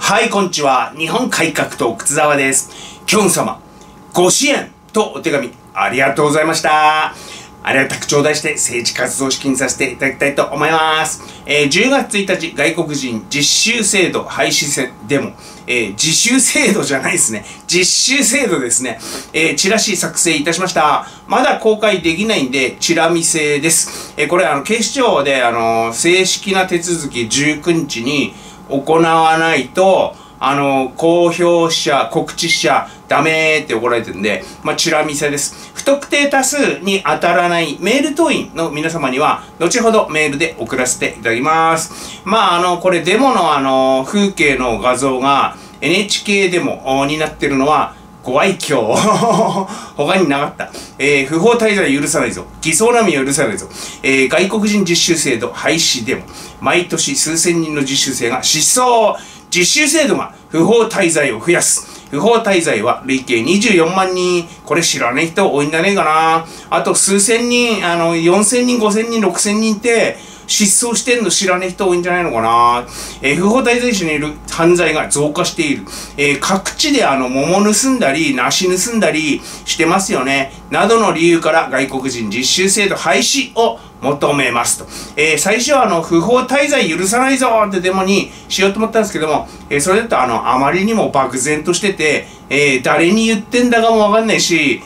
はい、こんにちは。日本改革党、靴沢です。きょん様、ご支援とお手紙、ありがとうございました。ありがたく頂戴して政治活動資金させていただきたいと思います。10月1日、外国人実習制度廃止デモ。実習制度じゃないですね。実習制度ですね。チラシ作成いたしました。まだ公開できないんで、チラ見せです。これ、警視庁で、正式な手続き19日に行わないと、公表者、告知者、ダメーって怒られてるんで、チラ見せです。不特定多数に当たらないメール党員の皆様には、後ほどメールで送らせていただきます。これデモの風景の画像が NHK デモになってるのは、ご愛嬌。他になかった。不法滞在許さないぞ。偽装難民を許さないぞ。外国人実習制度廃止デモ。毎年数千人の実習生が失踪。実習制度が不法滞在を増やす。不法滞在は累計24万人。これ知らない人多いんじゃねえかな。あと数千人、4000人、5000人、6000人って失踪してんの知らない人多いんじゃないのかな。不法滞在者による犯罪が増加している。各地で桃盗んだり、梨盗んだりしてますよね。などの理由から外国人実習制度廃止を求めますと。最初は不法滞在許さないぞってデモにしようと思ったんですけども、それだとあまりにも漠然としてて、誰に言ってんだかもわかんないし、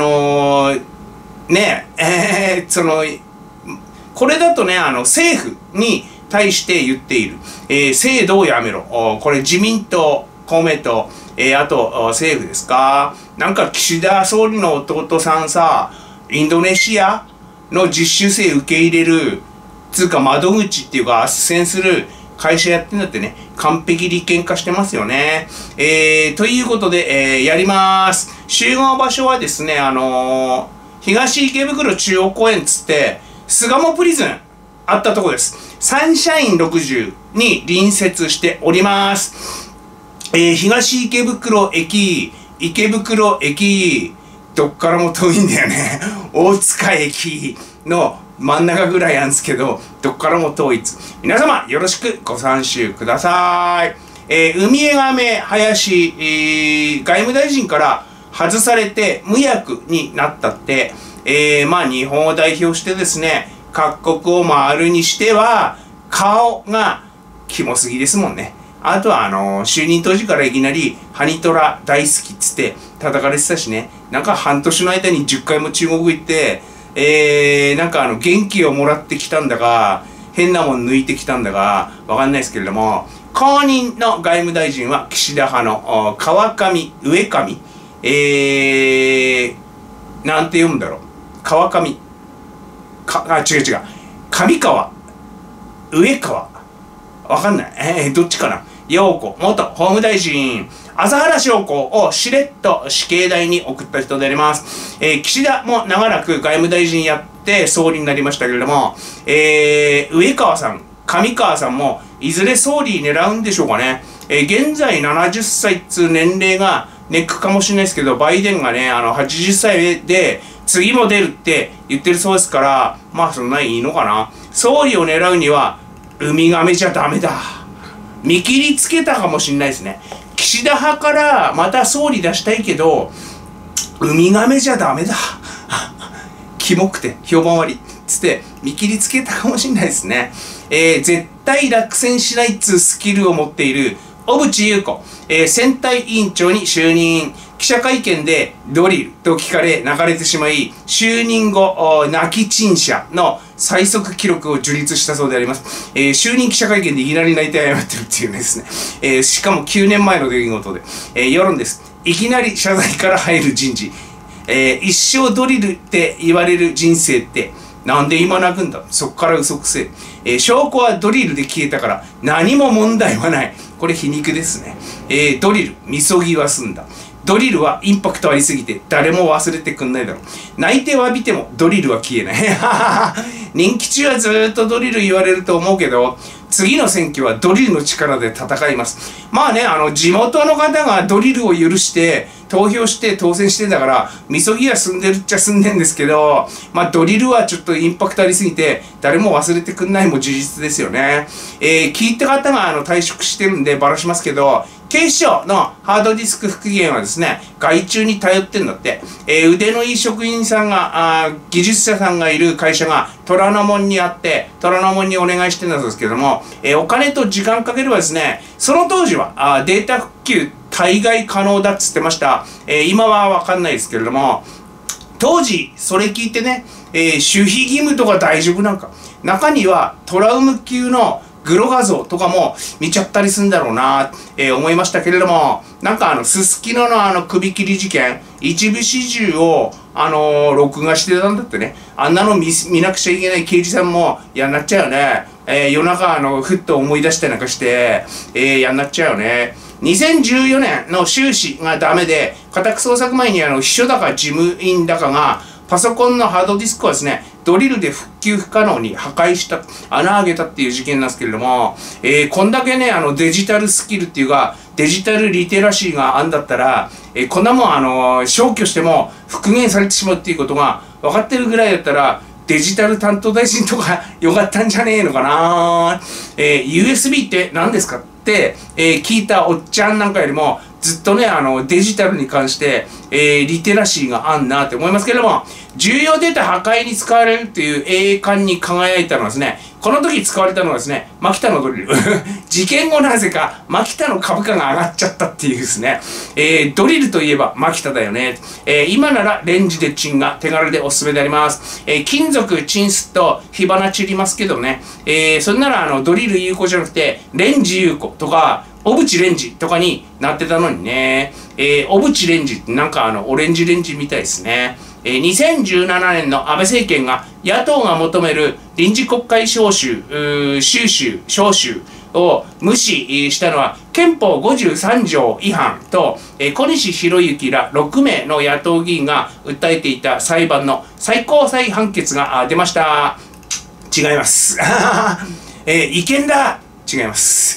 これだとね、政府に対して言っている。制度をやめろ。これ自民党、公明党、あと政府ですか。なんか岸田総理の弟さんさ、インドネシアの実習生受け入れる、つうか窓口っていうか、斡旋する会社やってんだってね、完璧立憲化してますよね。ということで、やります。集合場所はですね、東池袋中央公園つって、巣鴨プリズンあったとこです。サンシャイン60に隣接しております。東池袋駅、どっからも遠いんだよね。大塚駅の真ん中ぐらいなんですけど、どっからも遠いです。皆様、よろしくご参集ください。海江亀林、外務大臣から外されて無役になったって、日本を代表してですね、各国を回るにしては、顔がキモすぎですもんね。あとは就任当時からいきなり、ハニトラ大好きっつって叩かれてたしね、なんか半年の間に10回も中国行って、元気をもらってきたんだか、変なもん抜いてきたんだか、わかんないですけれども、後任の外務大臣は岸田派の川上、上上、なんて読むんだろう。川上。違う。上川。上川。わかんない。どっちかな。陽子、元法務大臣、麻原彰子をしれっと死刑台に送った人であります。岸田も長らく外務大臣やって総理になりましたけれども、上川さん、上川さんもいずれ総理狙うんでしょうかね。現在70歳っつう年齢がネックかもしれないですけど、バイデンがね、80歳で次も出るって言ってるそうですから、そんないいのかな。総理を狙うには、ウミガメじゃダメだ。見切りつけたかもしれないですね。岸田派からまた総理出したいけど、ウミガメじゃダメだ。キモくて評判悪い。つって見切りつけたかもしれないですね。絶対落選しないっつうスキルを持っている小渕優子、選対委員長に就任。記者会見でドリルと聞かれ泣かれてしまい、就任後、泣き陳謝の最速記録を樹立したそうであります。就任記者会見でいきなり泣いて謝ってるっていうですね。しかも9年前の出来事で。世論です。いきなり謝罪から入る人事。一生ドリルって言われる人生って、なんで今泣くんだ。そっから嘘くせえ。証拠はドリルで消えたから何も問題はない。これ皮肉ですね。ドリル、みそぎは済んだ。ドリルはインパクトありすぎて誰も忘れてくんないだろう。泣いて詫びてもドリルは消えない。任期中はずーっとドリル言われると思うけど、次の選挙はドリルの力で戦います。地元の方がドリルを許して投票して当選してんだから、みそぎは進んでるっちゃ進んでんですけど、まあドリルはちょっとインパクトありすぎて、誰も忘れてくんないも事実ですよね。聞いた方が退職してるんでばらしますけど、警視庁のハードディスク復元はですね、外注に頼ってんだって。腕のいい職員さんが、技術者さんがいる会社が虎ノ門にあって、虎ノ門にお願いしてんだそうですけども、お金と時間かければですね、その当時はデータ復旧大概可能だっつってました。今はわかんないですけれども、当時それ聞いてね、守秘義務とか大丈夫なんか、中にはトラウム級のグロ画像とかも見ちゃったりするんだろうな、思いましたけれども、なんかすすきのの首切り事件、一部始終を録画してたんだってね。あんなの見なくちゃいけない刑事さんもやんなっちゃうよね。夜中ふっと思い出したりなんかして、やんなっちゃうよね。2014年の収支がダメで、家宅捜索前に秘書だか事務員だかが、パソコンのハードディスクをですね、ドリルで復旧不可能に破壊した、穴あげたっていう事件なんですけれども、こんだけね、デジタルスキルっていうか、デジタルリテラシーがあんだったら、こんなもん消去しても復元されてしまうっていうことが分かってるぐらいだったら、デジタル担当大臣とかよかったんじゃねえのかな。USB って何ですかって、聞いたおっちゃんなんかよりも、ずっとね、デジタルに関して、リテラシーがあんなって思いますけれども、重要データ破壊に使われるっていう栄冠に輝いたのはですね、この時使われたのはですね、マキタのドリル。事件後なぜか、マキタの株価が上がっちゃったっていうですね、ドリルといえばマキタだよね。今ならレンジでチンが手軽でおすすめであります。金属チンすと火花散りますけどね、それならドリル有効じゃなくて、レンジ有効とか、小渕レンジとかになってたのにね。小渕レンジってなんかオレンジレンジみたいですね。2017年の安倍政権が野党が求める臨時国会召集を無視したのは憲法53条違反と、小西洋之ら6名の野党議員が訴えていた裁判の最高裁判決が出ました。違います。違憲だ。違います。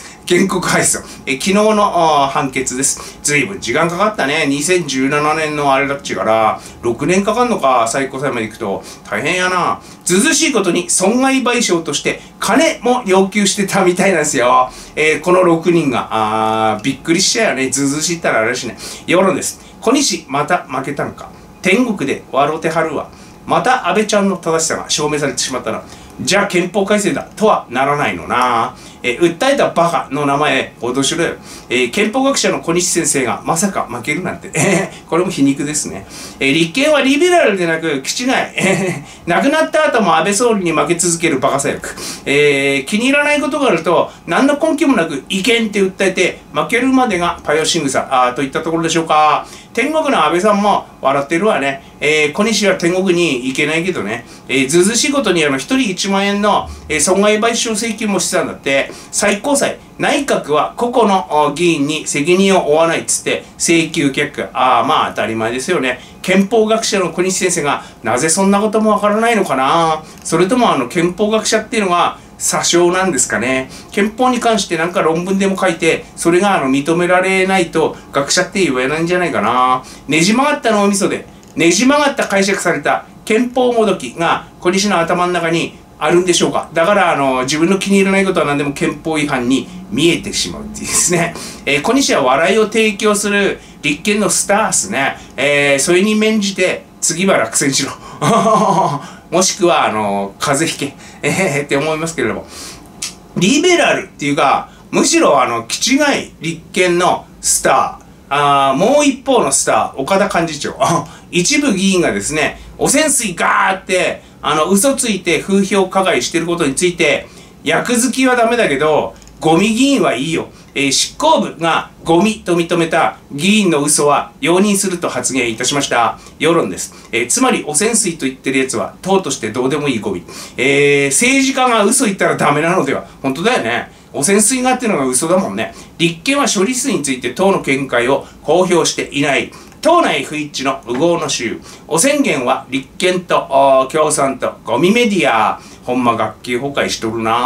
原告敗訴。昨日の判決です。ずいぶん時間かかったね。2017年のあれだっちから6年かかんのか、最高裁まで行くと大変やな。ずうずうしいことに損害賠償として金も要求してたみたいなんですよ。この6人がびっくりしちゃうよね。ずうずうしいったらあれだしね。世論です。小西また負けたのか。天国で笑うてはるわ。また安倍ちゃんの正しさが証明されてしまったな。じゃあ憲法改正だとはならないのな。訴えたバカの名前、脅しろよ。憲法学者の小西先生がまさか負けるなんて。これも皮肉ですね。立憲はリベラルでなく、気違い。亡くなった後も安倍総理に負け続けるバカ左翼。気に入らないことがあると、何の根拠もなく違憲って訴えて、負けるまでがパヨシングサといったところでしょうか。天国の安倍さんも笑ってるわね。小西は天国に行けないけどね。ずうずうしいことに1人1万円の、損害賠償請求もしてたんだって、最高裁、内閣は個々の議員に責任を負わないっつって請求却下。まあ当たり前ですよね。憲法学者の小西先生がなぜそんなこともわからないのかな。それとも憲法学者っていうのは詐称なんですかね。憲法に関してなんか論文でも書いて、それが認められないと学者って言えないんじゃないかな。ねじ曲がった脳みそで、ねじ曲がった解釈された憲法もどきが小西の頭の中にあるんでしょうか。だから自分の気に入らないことは何でも憲法違反に見えてしまうっていうですね。小西は笑いを提供する立憲のスターっすね。それに免じて次は落選しろ。もしくは風邪ひけ。って思いますけれども。リベラルっていうか、むしろ気違い立憲のスター。もう一方のスター、岡田幹事長。一部議員がですね、汚染水ガーって、嘘ついて風評加害してることについて、役付きはダメだけど、ゴミ議員はいいよ。執行部がゴミと認めた議員の嘘は容認すると発言いたしました。世論です。つまり汚染水と言ってるやつは党としてどうでもいいゴミ。政治家が嘘言ったらダメなのでは。本当だよね。汚染水がっていうのが嘘だもんね。立憲は処理水について党の見解を公表していない。党内不一致の右往の衆。汚染源は立憲と共産とゴミメディア。ほんま学級崩壊しとるな。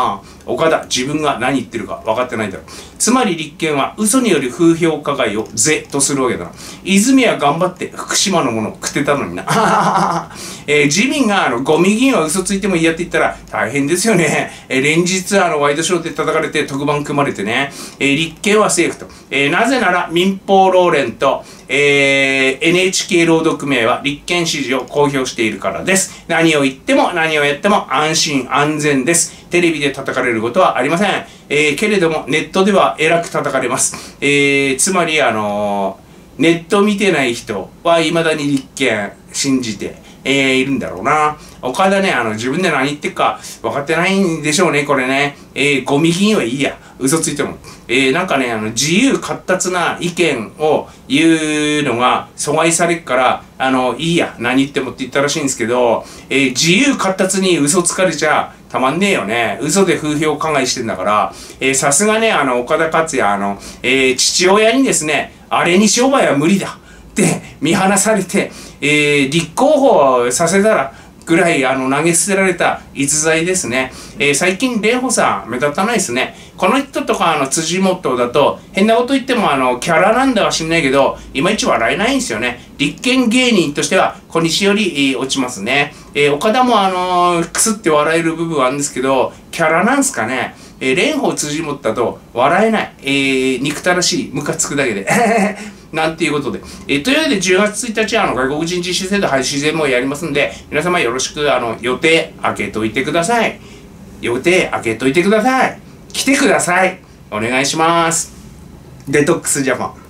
岡田、自分が何言ってるか分かってないだろう。つまり立憲は嘘による風評加害を是とするわけだな。泉は頑張って福島のものを食ってたのにな。自民がゴミ議員は嘘ついてもいいやって言ったら大変ですよね。連日ワイドショーで叩かれて特番組まれてね。立憲は政府と。なぜなら民放労連と、NHK 労働組合は立憲支持を公表しているからです。何を言っても何をやっても安心安全です。テレビで叩かれることはありません。けれどもネットではえらく叩かれます。つまりネット見てない人は未だに立憲信じて、いるんだろうな。岡田ね、自分で何言ってるか分かってないんでしょうね、これね。ゴミ議員はいいや。嘘ついても。なんかね、自由闊達な意見を言うのが阻害されるから、いいや、何言ってもって言ったらしいんですけど、自由闊達に嘘つかれちゃたまんねえよね。嘘で風評加害してんだから、さすがね、岡田克也、父親にですね、あれに商売は無理だって見放されて、立候補させたら、ぐらい投げ捨てられた逸材ですね。最近蓮舫さん目立たないですね。この人とか辻元だと変なこと言ってもキャラなんだは知んないけどいまいち笑えないんですよね。立憲芸人としては小西より落ちますね。岡田もくすって笑える部分はあるんですけどキャラなんすかね。蓮舫辻元だと笑えない。憎たらしい。ムカつくだけで。なんていうことで。というわけで10月1日外国人実施制度廃止税もやりますんで、皆様よろしく予定開けといてください。予定開けといてください。来てください。お願いします。デトックスジャパン。